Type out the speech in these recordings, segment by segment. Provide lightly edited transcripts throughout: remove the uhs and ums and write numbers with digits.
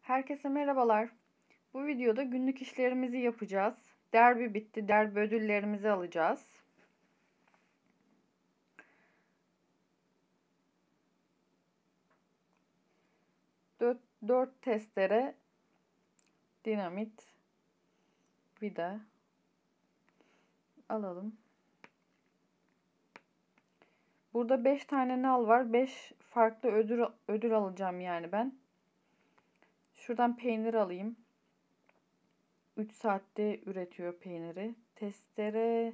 Herkese merhabalar. Bu videoda günlük işlerimizi yapacağız. Derbi bitti. Derbi ödüllerimizi alacağız. Dört testere, dinamit, vida alalım. Burada 5 tane nal var. 5 farklı ödül alacağım yani ben. Şuradan peynir alayım. 3 saatte üretiyor peyniri. Testere,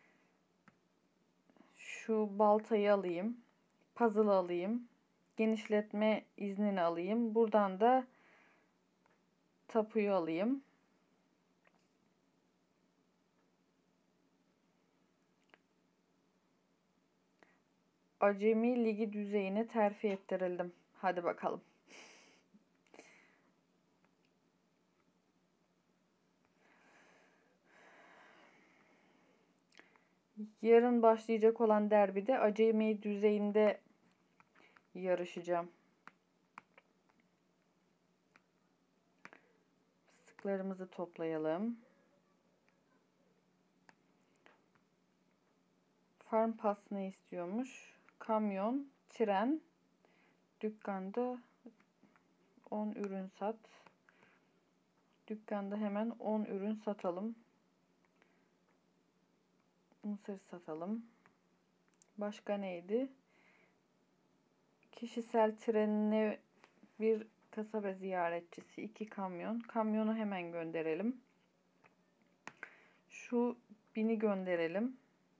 şu baltayı alayım. Puzzle alayım. Genişletme iznini alayım. Buradan da tapuyu alayım. Acemi ligi düzeyine terfi ettirildim. Hadi bakalım. Yarın başlayacak olan derbide acemi düzeyinde yarışacağım. Fıstıklarımızı toplayalım. Farm Pass ne istiyormuş? Kamyon, tren, dükkanda 10 ürün sat. Dükkanda hemen 10 ürün satalım. Mısır satalım. Başka neydi? Kişisel trenine bir kasaba ziyaretçisi, 2 kamyon. Kamyonu hemen gönderelim. Şu 1000'i gönderelim.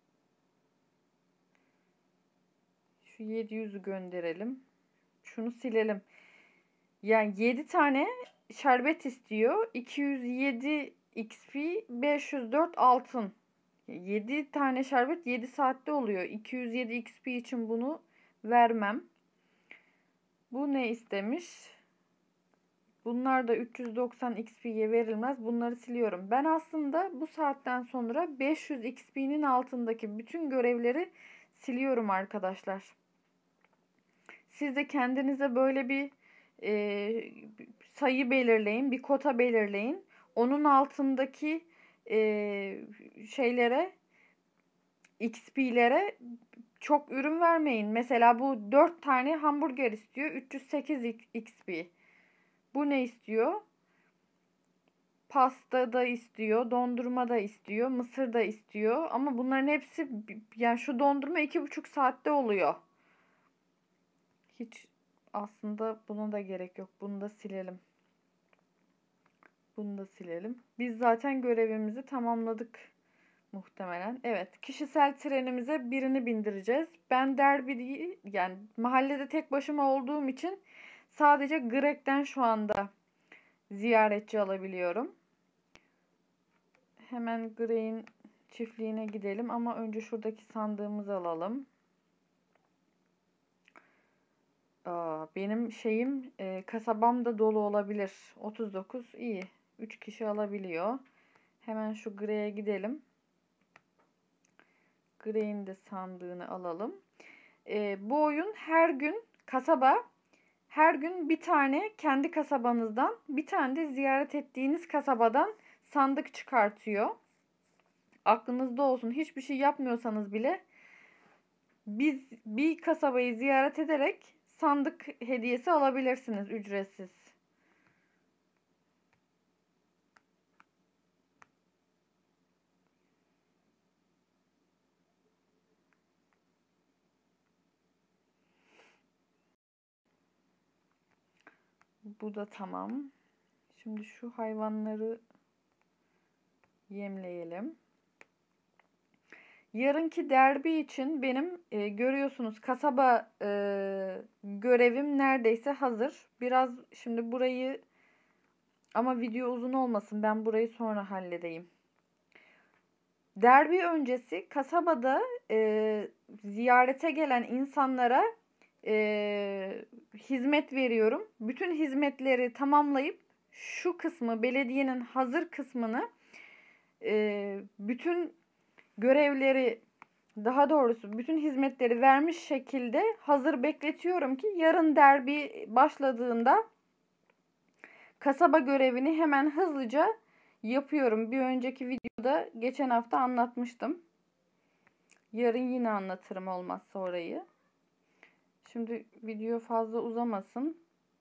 Şu 700'ü gönderelim. Şunu silelim. Yani 7 tane şerbet istiyor. 207 XP, 504 altın. 7 tane şerbet 7 saatte oluyor. 207 XP için bunu vermem. Bu ne istemiş? Bunlar da 390 XP'ye verilmez. Bunları siliyorum. Ben aslında bu saatten sonra 500 XP'nin altındaki bütün görevleri siliyorum arkadaşlar. Siz de kendinize böyle bir sayı belirleyin. Bir kota belirleyin. Onun altındaki şeylere, XP'lere çok ürün vermeyin. Mesela bu 4 tane hamburger istiyor. 308 XP. Bu ne istiyor? Pasta da istiyor, dondurma da istiyor, mısır da istiyor. Ama bunların hepsi, yani şu dondurma 2,5 saatte oluyor. Hiç aslında buna da gerek yok. Bunu da silelim. Bunu da silelim. Biz zaten görevimizi tamamladık muhtemelen. Evet, kişisel trenimize birini bindireceğiz. Ben derbi, yani mahallede tek başıma olduğum için sadece Greg'den şu anda ziyaretçi alabiliyorum. Hemen Greg'in çiftliğine gidelim ama önce şuradaki sandığımızı alalım. Benim şeyim, kasabam da dolu olabilir. 39 iyi. 3 kişi alabiliyor. Hemen şu Greg'e gidelim. Greg'in de sandığını alalım. Bu oyun her gün her gün bir tane kendi kasabanızdan, bir tane de ziyaret ettiğiniz kasabadan sandık çıkartıyor. Aklınızda olsun, hiçbir şey yapmıyorsanız bile biz bir kasabayı ziyaret ederek sandık hediyesi alabilirsiniz ücretsiz. Bu da tamam. Şimdi şu hayvanları yemleyelim. Yarınki derbi için benim görüyorsunuz kasaba görevim neredeyse hazır. Biraz şimdi burayı, ama video uzun olmasın, ben burayı sonra halledeyim. Derbi öncesi kasabada ziyarete gelen insanlara hizmet veriyorum. Bütün hizmetleri tamamlayıp şu kısmı, belediyenin hazır kısmını, bütün görevleri, daha doğrusu bütün hizmetleri vermiş şekilde hazır bekletiyorum ki yarın derbi başladığında kasaba görevini hemen hızlıca yapıyorum. Bir önceki videoda geçen hafta anlatmıştım. Yarın yine anlatırım olmazsa orayı. Şimdi video fazla uzamasın.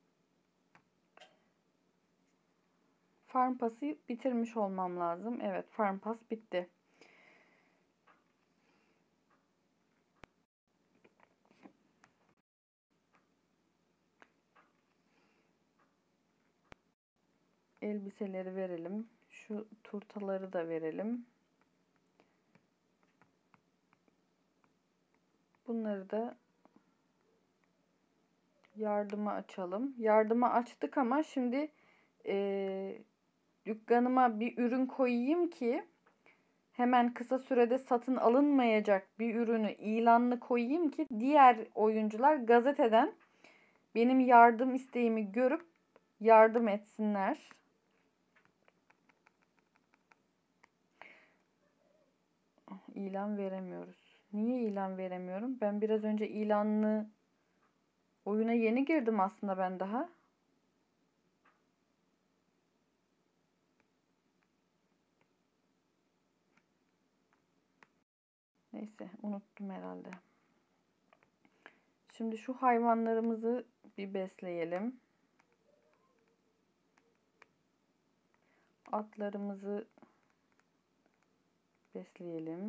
Farm Pass'ı bitirmiş olmam lazım. Evet, Farm Pass bitti. Elbiseleri verelim. Şu turtaları da verelim. Bunları da yardıma açalım. Yardıma açtık ama şimdi dükkanıma bir ürün koyayım ki hemen kısa sürede satın alınmayacak bir ürünü ilanını koyayım ki diğer oyuncular gazeteden benim yardım isteğimi görüp yardım etsinler. İlan veremiyoruz. Niye ilan veremiyorum? Ben biraz önce ilanlı oyuna yeni girdim aslında ben daha. Neyse, unuttum herhalde. Şimdi şu hayvanlarımızı bir besleyelim. Atlarımızı besleyelim.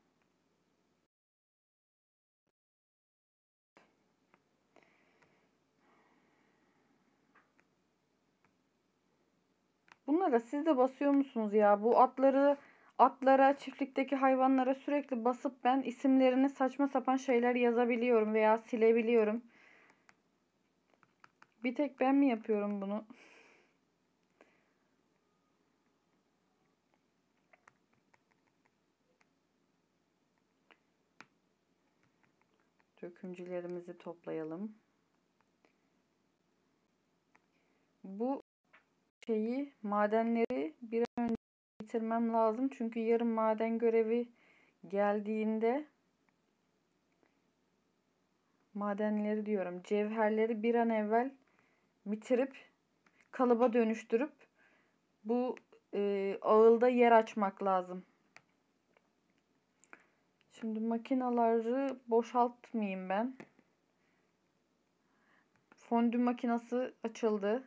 Bunlara siz de basıyor musunuz ya? Bu atlara, çiftlikteki hayvanlara sürekli basıp ben isimlerini saçma sapan şeyler yazabiliyorum veya silebiliyorum. Bir tek ben mi yapıyorum bunu? Dökümcülerimizi toplayalım. Bu madenleri bir an önce bitirmem lazım. Çünkü yarın maden görevi geldiğinde madenleri diyorum, cevherleri bir an evvel bitirip kalıba dönüştürüp bu ağılda yer açmak lazım. Şimdi makinaları boşaltmayayım ben. Fondü makinesi açıldı.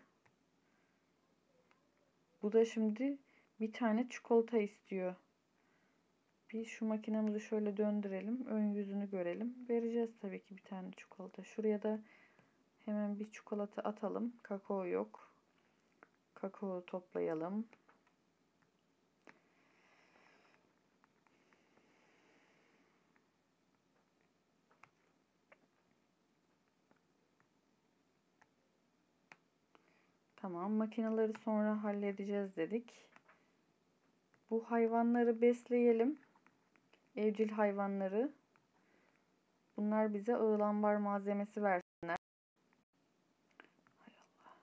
Bu da şimdi bir tane çikolata istiyor. Bir şu makinemizi şöyle döndürelim. Ön yüzünü görelim. Vereceğiz tabii ki bir tane çikolata. Şuraya da hemen bir çikolata atalım. Kakao yok. Kakao toplayalım. Tamam, makineleri sonra halledeceğiz dedik. Bu hayvanları besleyelim. Evcil hayvanları. Bunlar bize ığlambar malzemesi versinler. Hay Allah.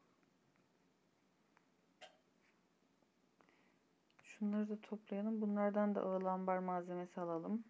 Şunları da toplayalım. Bunlardan da ığlambar malzemesi alalım.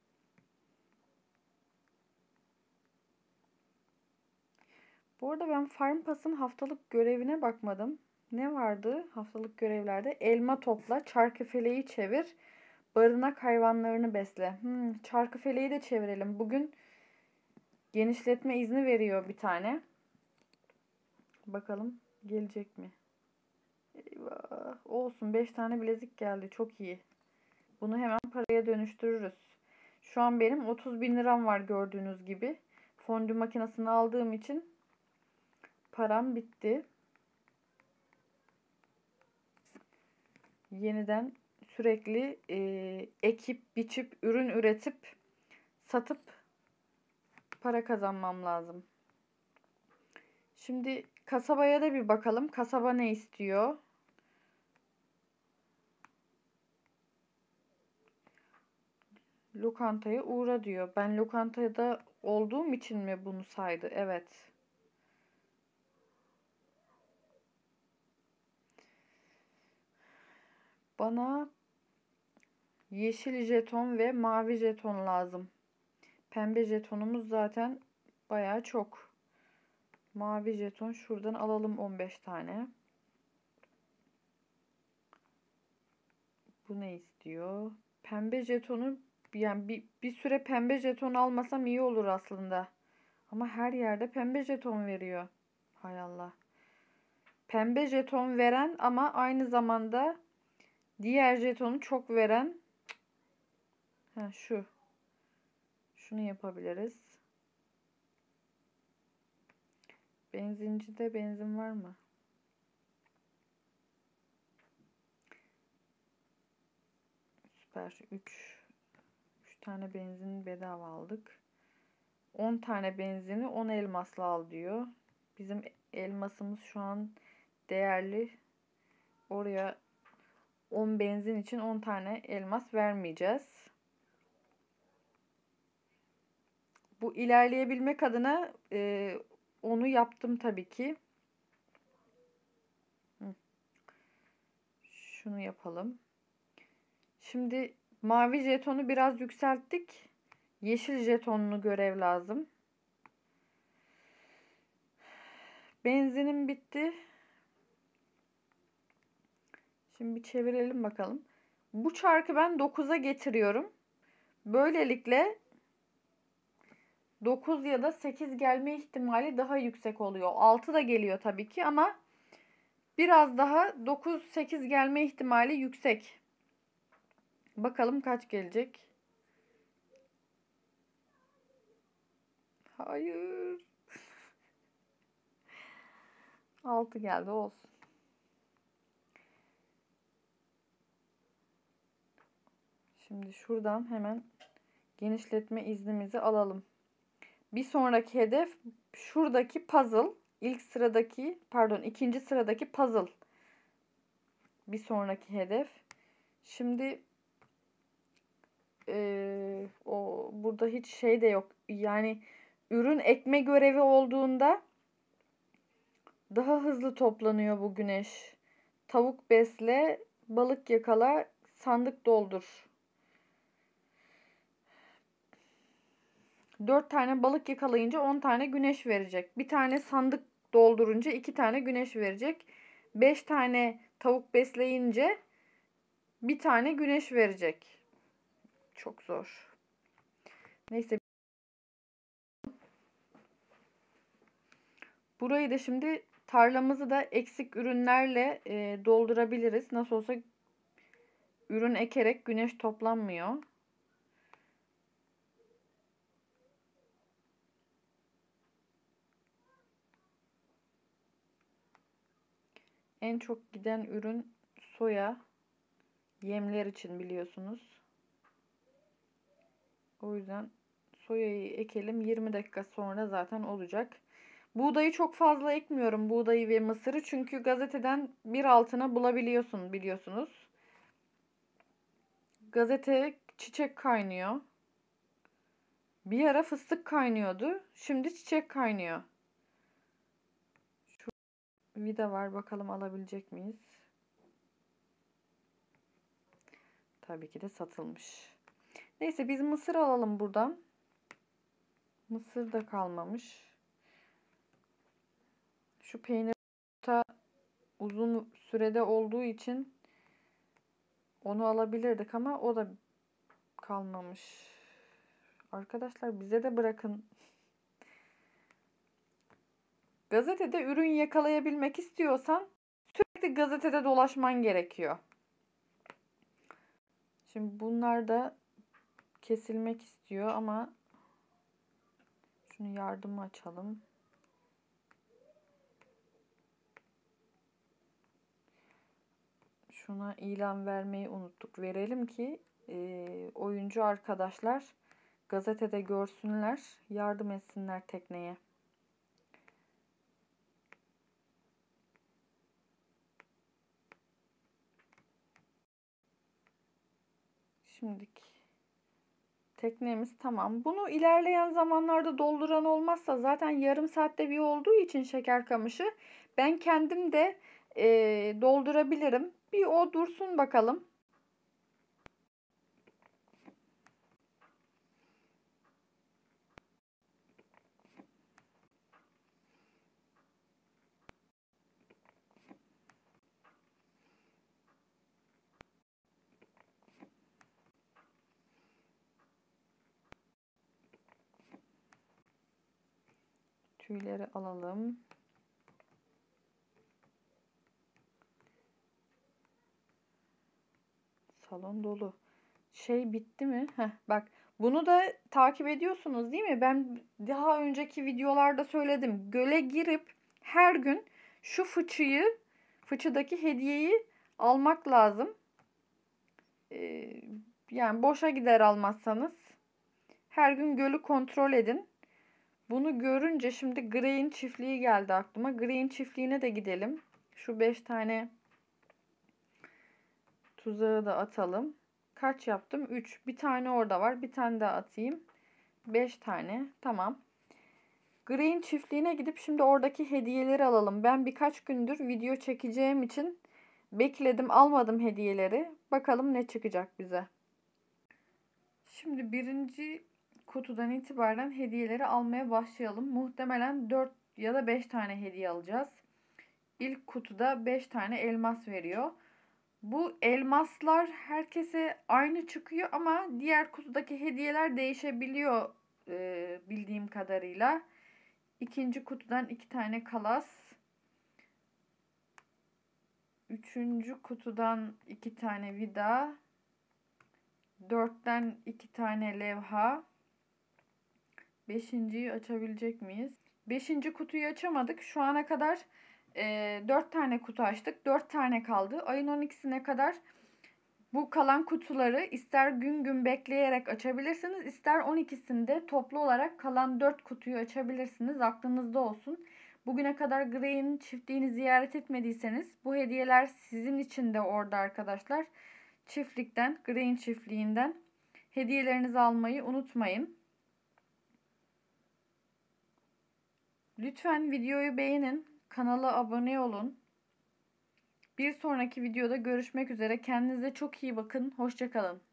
Bu arada ben Farm Pass'ın haftalık görevine bakmadım. Ne vardı haftalık görevlerde? Elma topla, çarkıfeleyi çevir, barınak hayvanlarını besle. Çarkıfeleyi de çevirelim. Bugün genişletme izni veriyor bir tane. Bakalım gelecek mi? Eyvah. Olsun, 5 tane bilezik geldi. Çok iyi. Bunu hemen paraya dönüştürürüz. Şu an benim 30.000 liram var gördüğünüz gibi. Fondü makinesini aldığım için param bitti. Yeniden sürekli ekip, biçip, ürün üretip, satıp para kazanmam lazım. Şimdi kasabaya da bir bakalım. Kasaba ne istiyor? Lokantaya uğra diyor. Ben lokantada olduğum için mi bunu saydı? Evet. Bana yeşil jeton ve mavi jeton lazım. Pembe jetonumuz zaten bayağı çok. Mavi jeton şuradan alalım 15 tane. Bu ne istiyor? Pembe jetonu, yani bir süre pembe jeton almasam iyi olur aslında. Ama her yerde pembe jeton veriyor. Hay Allah. Pembe jeton veren ama aynı zamanda diğer jetonu çok veren. Ha, şu. Şunu yapabiliriz. Benzincide benzin var mı? Süper. 3 tane benzin bedava aldık. 10 tane benzini 10 elmasla al diyor. Bizim elmasımız şu an değerli. Oraya 10 benzin için 10 tane elmas vermeyeceğiz. Bu ilerleyebilmek adına onu yaptım tabii ki. Şunu yapalım. Şimdi mavi jetonu biraz yükselttik. Yeşil jetonlu görev lazım. Benzinim bitti. Şimdi bir çevirelim bakalım. Bu çarkı ben 9'a getiriyorum. Böylelikle 9 ya da 8 gelme ihtimali daha yüksek oluyor. 6 da geliyor tabii ki ama biraz daha 9-8 gelme ihtimali yüksek. Bakalım kaç gelecek. Hayır. 6 geldi, olsun. Şimdi şuradan hemen genişletme iznimizi alalım. Bir sonraki hedef şuradaki puzzle. İkinci sıradaki puzzle. Bir sonraki hedef. Şimdi burada hiç şey de yok. Yani ürün ekme görevi olduğunda daha hızlı toplanıyor bu güneş. Tavuk besle, balık yakala, sandık doldur. 4 tane balık yakalayınca 10 tane güneş verecek. Bir tane sandık doldurunca 2 tane güneş verecek. 5 tane tavuk besleyince bir tane güneş verecek. Çok zor. Neyse. Burayı da şimdi tarlamızı da eksik ürünlerle doldurabiliriz. Nasıl olsa ürün ekerek güneş toplanmıyor. En çok giden ürün soya. Yemler için biliyorsunuz. O yüzden soyayı ekelim. 20 dakika sonra zaten olacak. Buğdayı çok fazla ekmiyorum. Buğdayı ve mısırı. Çünkü gazeteden bir altına bulabiliyorsun biliyorsunuz. Gazete çiçek kaynıyor. Bir ara fıstık kaynıyordu. Şimdi çiçek kaynıyor. Şu vida var. Bakalım alabilecek miyiz? Tabii ki de satılmış. Neyse biz mısır alalım buradan. Mısır da kalmamış. Şu peynir uzun sürede olduğu için onu alabilirdik ama o da kalmamış. Arkadaşlar bize de bırakın. Gazetede ürün yakalayabilmek istiyorsan sürekli gazetede dolaşman gerekiyor. Şimdi bunlar da kesilmek istiyor ama şunu yardımı açalım. Şuna ilan vermeyi unuttuk. Verelim ki oyuncu arkadaşlar gazetede görsünler, yardım etsinler tekneye. Şimdiki teknemiz tamam. Bunu ilerleyen zamanlarda dolduran olmazsa zaten yarım saatte bir olduğu için şeker kamışı ben kendim de doldurabilirim. Bir o dursun bakalım. tüyleri alalım. Salon dolu. Şey bitti mi? Heh, bak bunu da takip ediyorsunuz değil mi? Ben daha önceki videolarda söyledim. Göle girip her gün şu fıçıdaki hediyeyi almak lazım. Yani boşa gider almazsanız. Her gün gölü kontrol edin. Bunu görünce şimdi Grey'in çiftliği geldi aklıma. Grey'in çiftliğine de gidelim. Şu 5 tane tuzağı da atalım. Kaç yaptım? 3. Bir tane orada var. Bir tane daha atayım. 5 tane. Tamam. Grey'in çiftliğine gidip şimdi oradaki hediyeleri alalım. Ben birkaç gündür video çekeceğim için bekledim, almadım hediyeleri. Bakalım ne çıkacak bize. Şimdi birinci kutudan itibaren hediyeleri almaya başlayalım. Muhtemelen 4 ya da 5 tane hediye alacağız. İlk kutuda 5 tane elmas veriyor. Bu elmaslar herkese aynı çıkıyor ama diğer kutudaki hediyeler değişebiliyor bildiğim kadarıyla. İkinci kutudan 2 tane kalas. Üçüncü kutudan 2 tane vida. 4'ten 2 tane levha. Beşinciyi açabilecek miyiz? Beşinci kutuyu açamadık. Şu ana kadar 4 tane kutu açtık. 4 tane kaldı. Ayın 12'sine kadar bu kalan kutuları ister gün gün bekleyerek açabilirsiniz, ister 12'sinde toplu olarak kalan 4 kutuyu açabilirsiniz. Aklınızda olsun. Bugüne kadar Grey'in çiftliğini ziyaret etmediyseniz bu hediyeler sizin için de orada arkadaşlar. Çiftlikten, Grey'in çiftliğinden hediyelerinizi almayı unutmayın. Lütfen videoyu beğenin, kanala abone olun. Bir sonraki videoda görüşmek üzere. Kendinize çok iyi bakın. Hoşça kalın.